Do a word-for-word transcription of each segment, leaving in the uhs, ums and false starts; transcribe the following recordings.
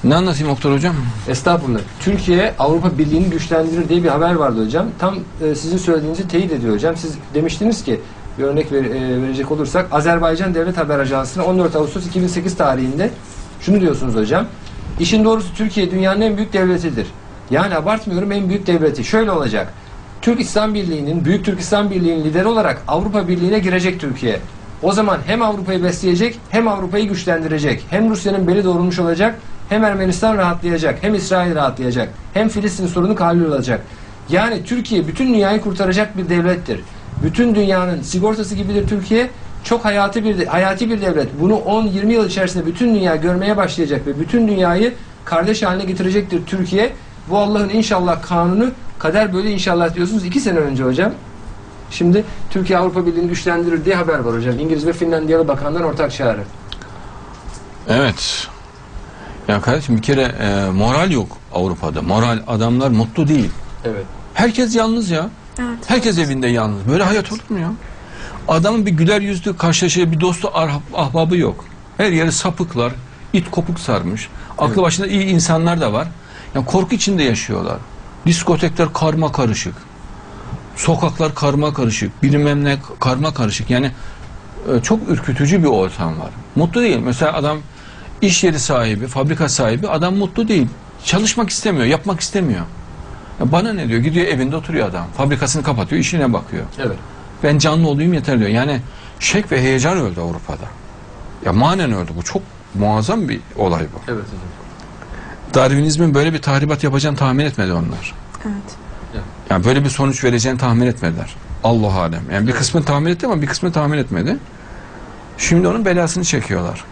Ne anlatayım Oktay hocam? Estağfurullah. Türkiye Avrupa Birliği'ni güçlendirir diye bir haber vardı hocam. Tam e, sizin söylediğinizi teyit ediyor hocam. Siz demiştiniz ki, bir örnek ver, e, verecek olursak, Azerbaycan Devlet Haber Ajansı'na on dört Ağustos iki bin sekiz tarihinde şunu diyorsunuz hocam. İşin doğrusu Türkiye dünyanın en büyük devletidir. Yani abartmıyorum, en büyük devleti. Şöyle olacak. Türk İslam Birliği'nin, Büyük Türk İslam Birliği'nin lideri olarak Avrupa Birliği'ne girecek Türkiye. O zaman hem Avrupa'yı besleyecek, hem Avrupa'yı güçlendirecek. Hem Rusya'nın beli doğrulmuş olacak, hem Ermenistan rahatlayacak, hem İsrail rahatlayacak, hem Filistin sorunu hallolacak. Yani Türkiye bütün dünyayı kurtaracak bir devlettir. Bütün dünyanın sigortası gibidir Türkiye. Çok hayati bir hayati bir devlet. Bunu on yirmi yıl içerisinde bütün dünya görmeye başlayacak ve bütün dünyayı kardeş haline getirecektir Türkiye. Bu Allah'ın inşallah kanunu, kader böyle inşallah diyorsunuz iki sene önce hocam. Şimdi Türkiye Avrupa Birliği'ni güçlendirir diye haber var hocam. İngiliz ve Finlandiyalı bakanlar ortak çağrı. Evet. Ya kardeşim bir kere e, moral yok Avrupa'da. Moral, adamlar mutlu değil. Evet. Herkes yalnız ya. Evet. Herkes evinde yalnız. Böyle hayat olur mu ya? Adamın bir güler yüzlü karşılaşacağı bir dostu, ah- ahbabı yok. Her yeri sapıklar, it kopuk sarmış. Aklı Evet. başında iyi insanlar da var. Yani korku içinde yaşıyorlar. Diskotekler karma karışık. Sokaklar karma karışık. Bilmem ne karma karışık. Yani e, çok ürkütücü bir ortam var. Mutlu değil. Mesela adam iş yeri sahibi, fabrika sahibi, adam mutlu değil. Çalışmak istemiyor, yapmak istemiyor. Ya bana ne diyor? Gidiyor evinde oturuyor adam. Fabrikasını kapatıyor, işine bakıyor. Evet. Ben canlı olayım yeter diyor. Yani şek ve heyecan öldü Avrupa'da. Ya manen öldü. Bu çok muazzam bir olay bu. Evet hocam. Darwinizmin böyle bir tahribat yapacağını tahmin etmedi onlar. Evet. Yani böyle bir sonuç vereceğini tahmin etmediler. Allah alem. Yani bir kısmını tahmin etti ama bir kısmını tahmin etmedi. Şimdi onun belasını çekiyorlar.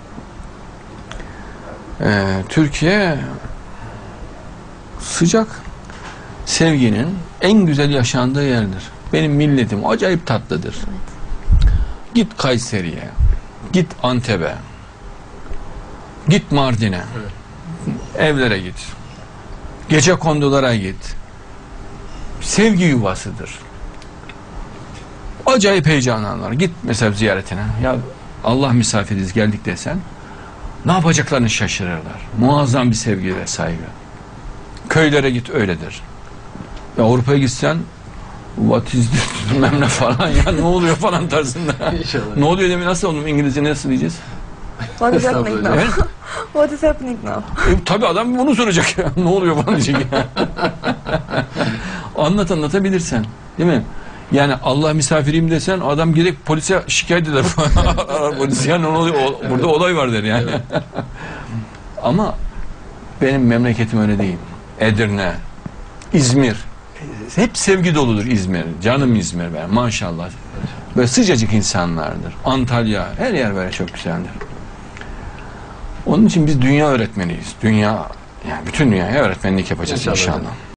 Ee, Türkiye sıcak, sevginin en güzel yaşandığı yerdir. Benim milletim acayip tatlıdır. Git Kayseri'ye, git Antep'e, git Mardin'e, Evet. evlere git, gece kondulara git. Sevgi yuvasıdır. Acayip heyecanlanırlar. Git mesela ziyaretine. Ya Allah misafiriz geldik desen, ne yapacaklarını şaşırırlar. Muazzam bir sevgi ve saygı. Köylere git, öyledir. Ya Avrupa'ya gitsen what is this bilmem ne falan ya ne oluyor falan tarzında. İnşallah. Ne oluyor demin nasıl oğlum İngilizce nasıl diyeceğiz? What is happening now? Evet. What is happening now? E, tabii adam bunu soracak ya. Ne oluyor falan diyecek ya. Anlat anlatabilirsen. Değil mi? Yani Allah misafiriyim desen adam gidip polise şikayet eder. Polis ya ne oluyor? O, Evet. Burada olay var der yani. Evet. Ama benim memleketim öyle değil. Edirne, İzmir. Hep sevgi doludur İzmir. Canım İzmir ben maşallah. Böyle sıcacık insanlardır. Antalya, her yer böyle çok güzeldir. Onun için biz dünya öğretmeniyiz. Dünya, yani bütün dünyaya öğretmenlik yapacağız İnşallah. inşallah.